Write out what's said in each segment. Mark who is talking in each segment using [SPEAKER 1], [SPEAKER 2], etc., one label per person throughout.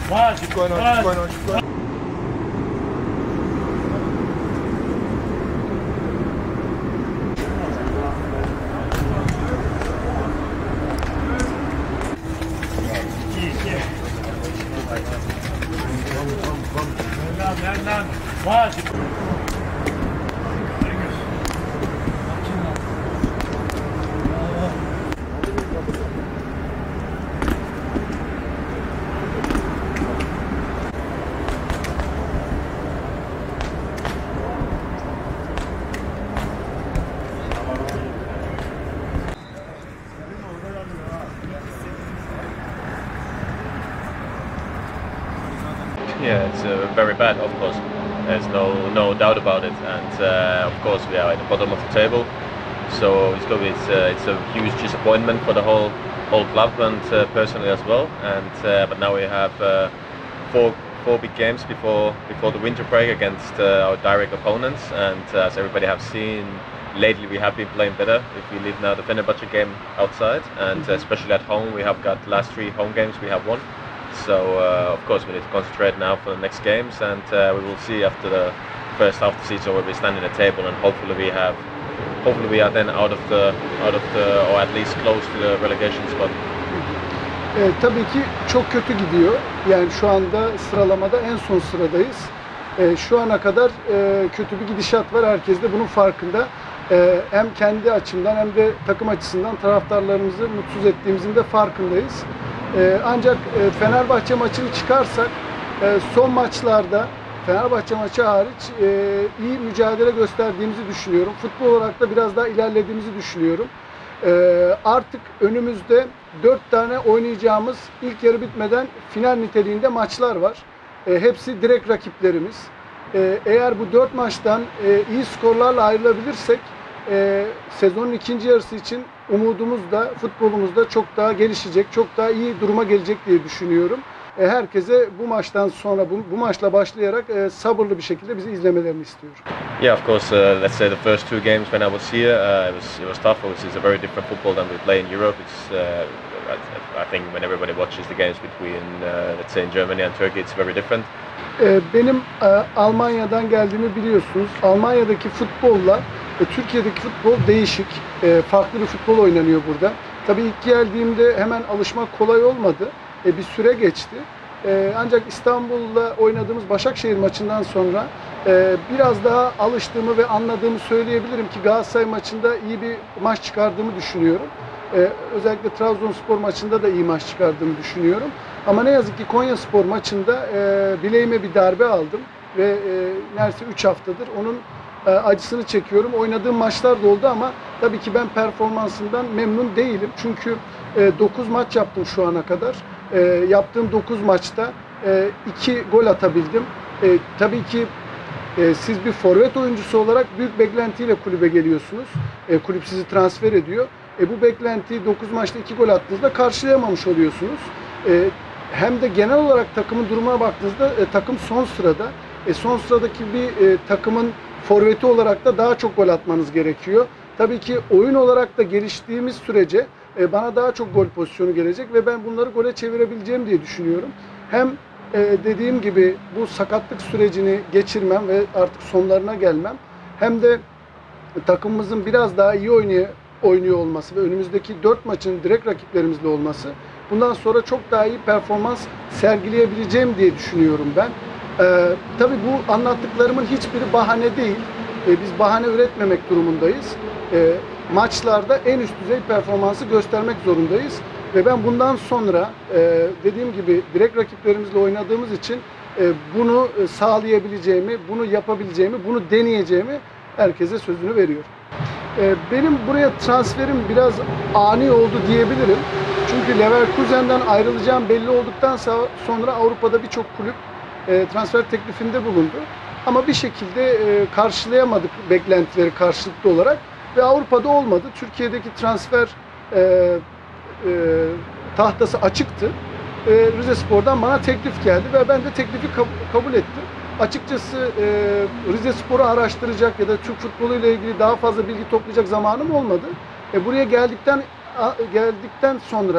[SPEAKER 1] Keep going on, keep going on, keep going on.
[SPEAKER 2] Yeah, it's very bad, of course. There's no doubt about it, and of course we are at the bottom of the table. So it's a huge disappointment for the whole club and personally as well. And but now we have four big games before the winter break against our direct opponents. And as everybody have seen, lately we have been playing better. If we leave now the Fenerbahce game outside, and especially at home, we have got last 3 home games we have won. So of course we need to concentrate now for the next games, and we will see after the first half of the season where we stand in the table, and hopefully we are then out of the or at least close to the relegation spot.
[SPEAKER 3] Tabii ki çok kötü gidiyor. Yani şu anda sıralamada en son sıradayız. Şu ana kadar kötü bir gidişat var. Herkes de bunun farkında. Hem kendi açımdan hem de takım açısından taraftarlarımızı mutsuz ettiğimizin de farkındayız. Ancak Fenerbahçe maçını çıkarsak son maçlarda Fenerbahçe maçı hariç iyi mücadele gösterdiğimizi düşünüyorum. Futbol olarak da biraz daha ilerlediğimizi düşünüyorum. Artık önümüzde 4 tane oynayacağımız ilk yarı bitmeden final niteliğinde maçlar var. Hepsi direkt rakiplerimiz. Eğer bu 4 maçtan iyi skorlarla ayrılabilirsek sezonun ikinci yarısı için umudumuz da futbolumuz da çok daha gelişecek, çok daha iyi duruma gelecek diye düşünüyorum. Herkese bu maçtan sonra bu maçla başlayarak sabırlı bir şekilde bizi izlemelerini istiyorum.
[SPEAKER 2] Yeah, of course. Let's say the first 2 games when I was here, it was tough. It's a very different football than we play in Europe. I think when everybody watches the games between, let's say in Germany and Turkey, it's very different.
[SPEAKER 3] Benim Almanya'dan geldiğimi biliyorsunuz. Almanya'daki futbolla Türkiye'deki futbol değişik. Farklı bir futbol oynanıyor burada. Tabii ilk geldiğimde hemen alışmak kolay olmadı. Bir süre geçti. Ancak İstanbul'da oynadığımız Başakşehir maçından sonra biraz daha alıştığımı ve anladığımı söyleyebilirim ki Galatasaray maçında iyi bir maç çıkardığımı düşünüyorum. Özellikle Trabzonspor maçında da iyi maç çıkardığımı düşünüyorum. Ama ne yazık ki Konyaspor maçında bileğime bir darbe aldım ve neredeyse 3 haftadır onun acısını çekiyorum. Oynadığım maçlar da oldu ama tabii ki ben performansından memnun değilim. Çünkü 9 maç yaptım şu ana kadar. Yaptığım 9 maçta 2 gol atabildim. Tabii ki siz bir forvet oyuncusu olarak büyük beklentiyle kulübe geliyorsunuz. Kulüp sizi transfer ediyor. Bu beklentiyi 9 maçta 2 gol attığınızda karşılayamamış oluyorsunuz. Hem de genel olarak takımın durumuna baktığınızda takım son sırada. Son sıradaki bir takımın forveti olarak da daha çok gol atmanız gerekiyor. Tabii ki oyun olarak da geliştiğimiz sürece bana daha çok gol pozisyonu gelecek ve ben bunları gole çevirebileceğim diye düşünüyorum. Hem dediğim gibi bu sakatlık sürecini geçirmem ve artık sonlarına gelmem, hem de takımımızın biraz daha iyi oynuyor olması ve önümüzdeki 4 maçın direkt rakiplerimizle olması, bundan sonra çok daha iyi performans sergileyebileceğim diye düşünüyorum ben. Tabii bu anlattıklarımın hiçbiri bahane değil. Biz bahane üretmemek durumundayız. Maçlarda en üst düzey performansı göstermek zorundayız. Ve ben bundan sonra dediğim gibi direkt rakiplerimizle oynadığımız için bunu sağlayabileceğimi, bunu yapabileceğimi, bunu deneyeceğimi herkese sözünü veriyorum. Benim buraya transferim biraz ani oldu diyebilirim. Çünkü Leverkusen'den ayrılacağım belli olduktan sonra Avrupa'da birçok kulüp transfer teklifinde bulundu. Ama bir şekilde karşılayamadık beklentileri karşılıklı olarak ve Avrupa'da olmadı. Türkiye'deki transfer tahtası açıktı. Rizespor'dan bana teklif geldi ve ben de teklifi kabul ettim. Açıkçası Rizespor'u araştıracak ya da Türk futbolu ile ilgili daha fazla bilgi toplayacak zamanım olmadı. Buraya geldikten sonra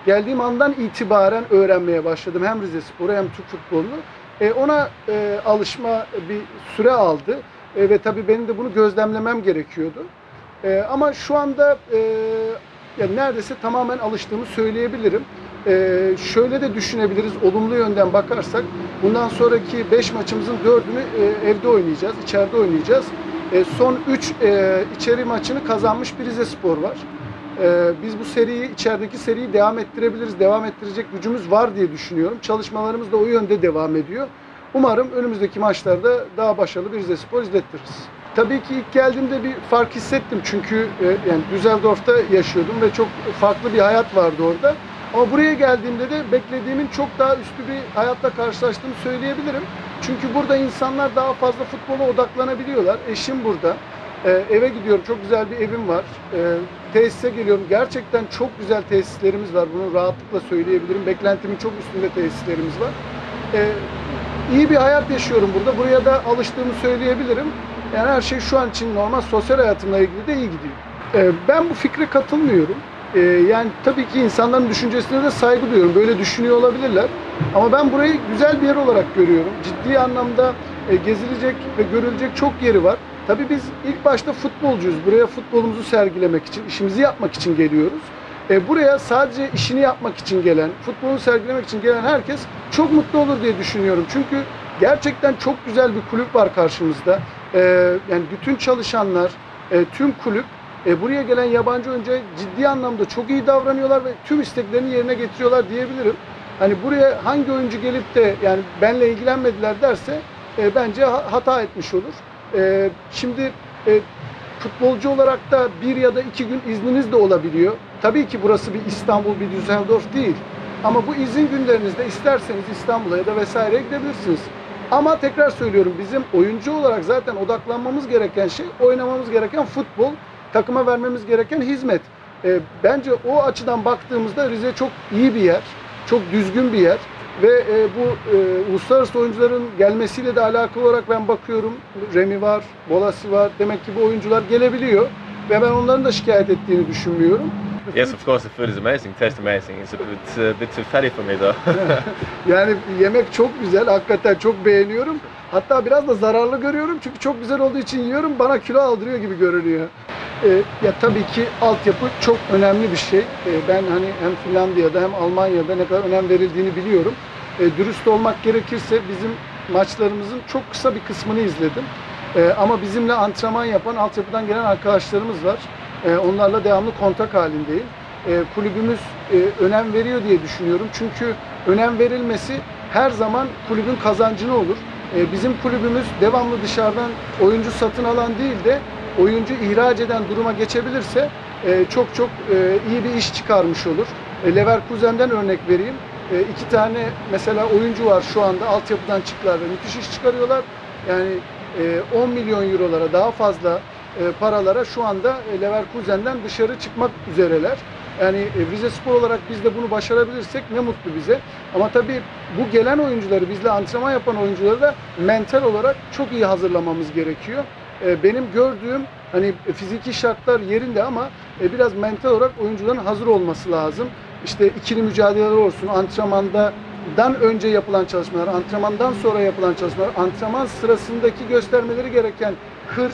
[SPEAKER 3] geldiğim andan itibaren öğrenmeye başladım. Hem Rizespor'u hem Türk futbolunu. Ona alışma bir süre aldı. Ve tabii benim de bunu gözlemlemem gerekiyordu. Ama şu anda yani neredeyse tamamen alıştığımı söyleyebilirim. Şöyle de düşünebiliriz, olumlu yönden bakarsak, bundan sonraki 5 maçımızın 4'ünü evde oynayacağız, içeride oynayacağız. Son 3 içeri maçını kazanmış bir Rizespor var. Biz bu seriyi, içerideki seriyi devam ettirebiliriz, devam ettirecek gücümüz var diye düşünüyorum. Çalışmalarımız da o yönde devam ediyor. Umarım önümüzdeki maçlarda daha başarılı bir Rizespor izlettiririz. Tabii ki ilk geldiğimde bir fark hissettim çünkü yani Düsseldorf'ta yaşıyordum ve çok farklı bir hayat vardı orada. Ama buraya geldiğimde de beklediğimin çok daha üstü bir hayatla karşılaştığımı söyleyebilirim. Çünkü burada insanlar daha fazla futbola odaklanabiliyorlar. Eşim burada. Eve gidiyorum. Çok güzel bir evim var. Tesise geliyorum. Gerçekten çok güzel tesislerimiz var. Bunu rahatlıkla söyleyebilirim. Beklentimin çok üstünde tesislerimiz var. İyi bir hayat yaşıyorum burada. Buraya da alıştığımı söyleyebilirim. Yani her şey şu an için normal. Sosyal hayatımla ilgili de iyi gidiyor. Ben bu fikre katılmıyorum. Yani tabii ki insanların düşüncesine de saygı duyuyorum. Böyle düşünüyor olabilirler. Ama ben burayı güzel bir yer olarak görüyorum. Ciddi anlamda gezilecek ve görülecek çok yeri var. Tabii biz ilk başta futbolcuyuz. Buraya futbolumuzu sergilemek için, işimizi yapmak için geliyoruz. Buraya sadece işini yapmak için gelen, futbolu sergilemek için gelen herkes çok mutlu olur diye düşünüyorum. Çünkü gerçekten çok güzel bir kulüp var karşımızda. Yani bütün çalışanlar, tüm kulüp buraya gelen yabancı oyuncuya ciddi anlamda çok iyi davranıyorlar ve tüm isteklerini yerine getiriyorlar diyebilirim. Hani buraya hangi oyuncu gelip de yani benle ilgilenmediler derse bence hata etmiş olur. Şimdi futbolcu olarak da 1 ya da 2 gün izniniz de olabiliyor. Tabii ki burası bir İstanbul, bir Düsseldorf değil. Ama bu izin günlerinizde isterseniz İstanbul'a ya da vesaireye gidebilirsiniz. Ama tekrar söylüyorum, bizim oyuncu olarak zaten odaklanmamız gereken şey, oynamamız gereken futbol, takıma vermemiz gereken hizmet. Bence o açıdan baktığımızda Rize çok iyi bir yer, çok düzgün bir yer. Ve bu uluslararası oyuncuların gelmesiyle de alakalı olarak ben bakıyorum. Remy var, Bolasi var. Demek ki bu oyuncular gelebiliyor. Ve ben onların da şikayet ettiğini düşünmüyorum.
[SPEAKER 2] Yes, of course, the food is amazing, tastes amazing. It's a bit too fatty for me though.
[SPEAKER 3] Yani yemek çok güzel, hakikaten çok beğeniyorum. Hatta biraz da zararlı görüyorum çünkü çok güzel olduğu için yiyorum, bana kilo aldırıyor gibi görünüyor. Ya tabii ki altyapı çok önemli bir şey. Ben hani hem Finlandiya'da hem Almanya'da ne kadar önem verildiğini biliyorum. Dürüst olmak gerekirse bizim maçlarımızın çok kısa bir kısmını izledim. Ama bizimle antrenman yapan altyapıdan gelen arkadaşlarımız var. Onlarla devamlı kontak halindeyim. Kulübümüz önem veriyor diye düşünüyorum. Çünkü önem verilmesi her zaman kulübün kazancına olur. Bizim kulübümüz devamlı dışarıdan oyuncu satın alan değil de oyuncu ihraç eden duruma geçebilirse çok iyi bir iş çıkarmış olur. Leverkusen'den örnek vereyim. 2 tane mesela oyuncu var şu anda altyapıdan çıktılar ve müthiş iş çıkarıyorlar. Yani 10 milyon eurolara daha fazla paralara şu anda Leverkusen'den dışarı çıkmak üzereler. Yani Rizespor olarak biz de bunu başarabilirsek ne mutlu bize. Ama tabii bu gelen oyuncuları, bizle antrenman yapan oyuncuları da mental olarak çok iyi hazırlamamız gerekiyor. Benim gördüğüm hani fiziki şartlar yerinde ama biraz mental olarak oyuncuların hazır olması lazım. İşte ikili mücadeleler olsun, antrenmandan önce yapılan çalışmalar, antrenmandan sonra yapılan çalışmalar, antrenman sırasındaki göstermeleri gereken hırs,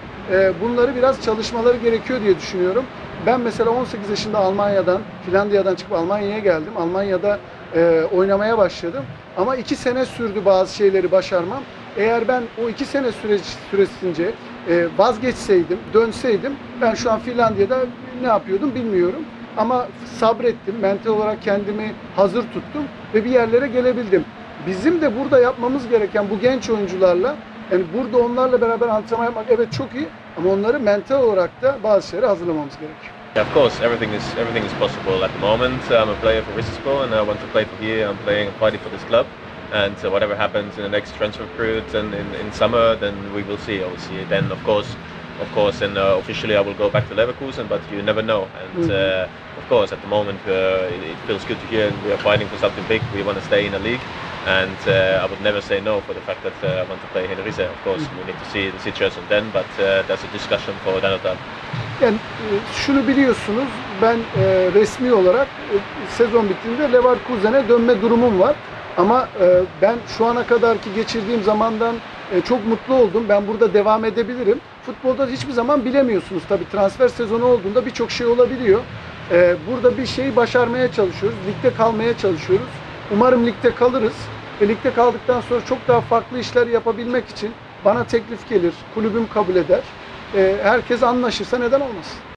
[SPEAKER 3] bunları biraz çalışmaları gerekiyor diye düşünüyorum. Ben mesela 18 yaşında Almanya'dan, Finlandiya'dan çıkıp Almanya'ya geldim. Almanya'da oynamaya başladım. Ama 2 sene sürdü bazı şeyleri başarmam. Eğer ben o 2 sene süresince vazgeçseydim, dönseydim ben şu an Finlandiya'da ne yapıyordum bilmiyorum. Ama sabrettim, mental olarak kendimi hazır tuttum ve bir yerlere gelebildim. Bizim de burada yapmamız gereken bu genç oyuncularla, yani burada onlarla beraber antrenman yapmak evet çok iyi ama onları mental olarak da bazı şeylere hazırlamamız gerekiyor.
[SPEAKER 2] Yeah, of course, everything is possible at the moment. I'm a player for Rizespor and I want to play for here. I'm playing and fighting for this club. And whatever happens in the next transfer period and in summer, then we will see. Obviously, then of course, and officially I will go back to Leverkusen, but you never know. And of course, at the moment, it feels good to hear we are fighting for something big. We want to stay in the league, and I would never say no for the fact that I want to play here in Rize. Of course, we need to see the situation then, but that's a discussion for another time.
[SPEAKER 3] Yani şunu biliyorsunuz, ben resmi olarak sezon bittiğinde Leverkusen'e dönme durumum var. Ama ben şu ana kadarki geçirdiğim zamandan çok mutlu oldum. Ben burada devam edebilirim. Futbolda hiçbir zaman bilemiyorsunuz. Tabii transfer sezonu olduğunda birçok şey olabiliyor. Burada bir şeyi başarmaya çalışıyoruz. Ligde kalmaya çalışıyoruz. Umarım ligde kalırız. Ve ligde kaldıktan sonra çok daha farklı işler yapabilmek için bana teklif gelir. Kulübüm kabul eder. Herkes anlaşırsa neden olmasın?